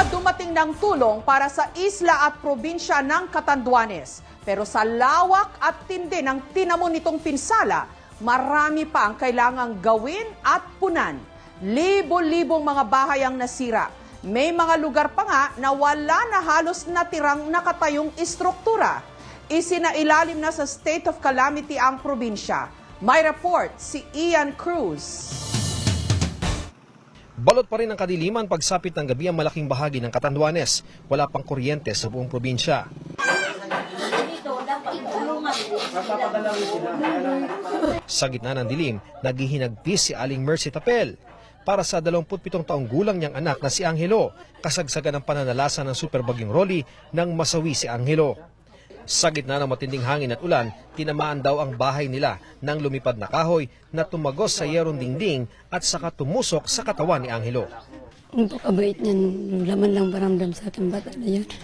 dumating ng tulong para sa isla at probinsya ng Catanduanes. Pero sa lawak at tindi ng tinamon nitong pinsala, marami pa ang kailangang gawin at punan. Libo-libong mga bahay ang nasira. May mga lugar pa nga na wala na halos natirang nakatayong istruktura. Isinailalim na sa state of calamity ang probinsya. May report si Ian Cruz. Balot pa rin ang kadiliman pagsapit ng gabi ang malaking bahagi ng Catanduanes. Wala pang kuryente sa buong probinsya. Sa gitna ng dilim, naghihinagpis si Aling Mercy Tapel para sa 27 taong gulang niyang anak na si Angelo. Kasagsagan ng pananalasa ng Super Bagyong Rolly nang masawi si Angelo. Sa gitna ng matinding hangin at ulan, tinamaan daw ang bahay nila ng lumipad na kahoy na tumagos sa yerong dingding at saka tumusok sa katawan ni Angelo. Ang pakabait niyan, laman lang paramdam sa ating bata na yan.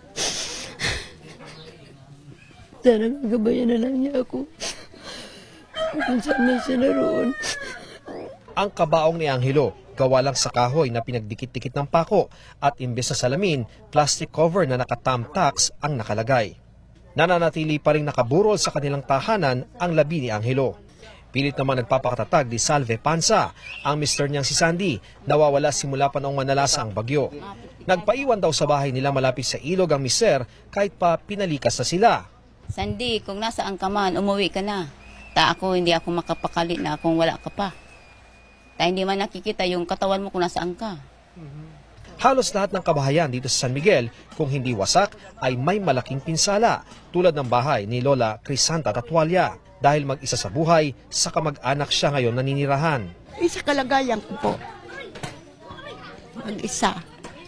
Sana magabayan na lang niya ako. Kung saan man siya naroon. Ang kabaong ni Angelo, gawa lang sa kahoy na pinagdikit-dikit ng pako at imbes na salamin, plastic cover na nakatamtax ang nakalagay. Nananatili pa rin nakaburol sa kanilang tahanan ang labi ni Angelo. Pilit naman nagpapakatatag ni Salve Pansa, ang mister niyang si Sandy, nawawala simula pa noong manalasa ang bagyo. Nagpaiwan daw sa bahay nila malapit sa ilog ang mister kahit pa pinalikas na sila. Sandy, kung nasaan ka man, umuwi ka na. Hindi ako makapakali na kung wala ka pa. Hindi man nakikita yung katawan mo kung nasaan ka. Halos lahat ng kabahayan dito sa San Miguel, kung hindi wasak, ay may malaking pinsala, tulad ng bahay ni Lola Crisanta Tatwalya, dahil mag-isa sa buhay, sa kamag-anak siya ngayon naninirahan. Isa kalagayan ko po. Mag-isa.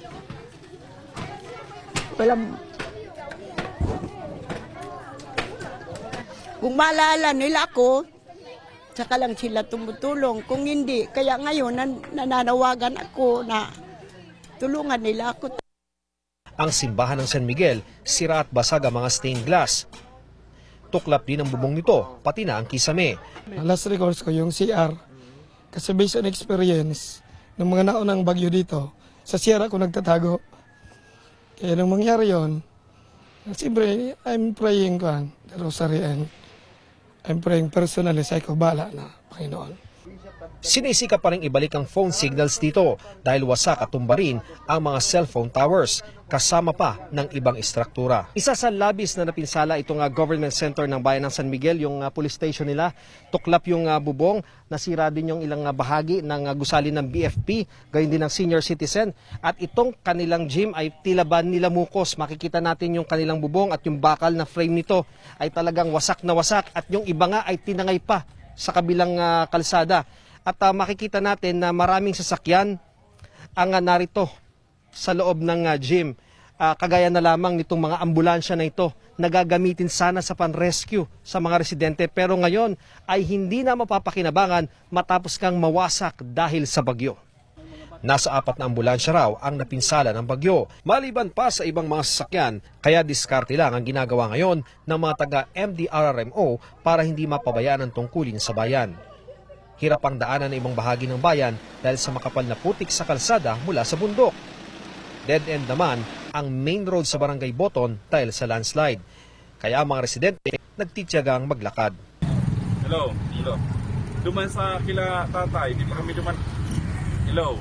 Kung maalala nila ako, saka lang sila tumutulong. Kung hindi, kaya ngayon nananawagan ako na tulungan nila ako. Ang simbahan ng San Miguel, sira at basag ang mga stained glass. Tuklap din ang bubong nito, pati na ang kisame. Last recourse ko yung CR. Kasi based on experience, ng mga naunang bagyo dito, sa CR ako nagtatago. Kaya nung mangyari yun, siyempre, I'm praying the rosary and I'm praying personally sa ikabala na Panginoon. Sinisika pa rin ibalik ang phone signals dito dahil wasak at tumba rin ang mga cellphone towers kasama pa ng ibang istruktura. Isa sa labis na napinsala itong government center ng bayan ng San Miguel, yung police station nila. Tuklap yung bubong, nasira din yung ilang bahagi ng gusali ng BFP, gayon din ng senior citizen. At itong kanilang gym ay tila ba nilamukos. Makikita natin yung kanilang bubong at yung bakal na frame nito ay talagang wasak na wasak at yung iba nga ay tinangay pa sa kabilang kalsada. At makikita natin na maraming sasakyan ang narito sa loob ng gym. Kagaya na lamang nitong mga ambulansya na ito na gagamitin sana sa pan-rescue sa mga residente. Pero ngayon ay hindi na mapapakinabangan matapos kang mawasak dahil sa bagyo. Nasa 4 na ambulansya raw ang napinsala ng bagyo. Maliban pa sa ibang mga sasakyan, kaya diskarte lang ang ginagawa ngayon ng mga taga-MDRRMO para hindi mapabayaan ang tungkulin sa bayan. Hirap ang daanan ng ibang bahagi ng bayan dahil sa makapal na putik sa kalsada mula sa bundok. Dead end naman ang main road sa Barangay Boton dahil sa landslide. Kaya ang mga residente nagtitiyagang maglakad. Hello. Duman sa kila tatay, hindi pa kami duman. Hello.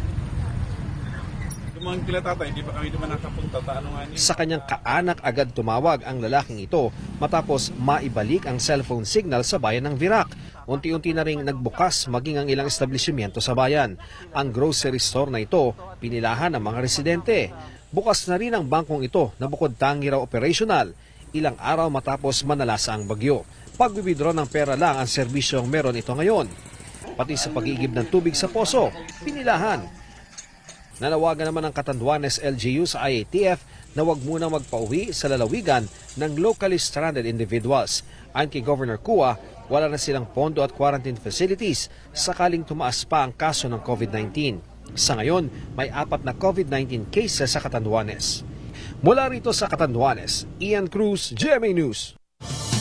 Duman kila tatay, hindi pa kami duman nakapunta. Sa kanyang kaanak agad tumawag ang lalaking ito matapos maibalik ang cellphone signal sa bayan ng Virac. Unti-unti na ring nagbukas maging ang ilang establishmento sa bayan. Ang grocery store na ito, pinilahan ng mga residente. Bukas na rin ang bangkong ito na bukod tangi raw operational, ilang araw matapos manalasa ang bagyo. Pag-withdraw ng pera lang ang serbisyong meron ito ngayon. Pati sa pag-iigib ng tubig sa poso, pinilahan. Nanawagan naman ang Catanduanes LGU sa IATF na huwag munang magpauwi sa lalawigan ng locally stranded individuals. Ayon kay Governor Cua, wala na silang pondo at quarantine facilities sakaling tumaas pa ang kaso ng COVID-19. Sa ngayon, may 4 na COVID-19 cases sa Catanduanes. Mula rito sa Catanduanes, Ian Cruz, GMA News.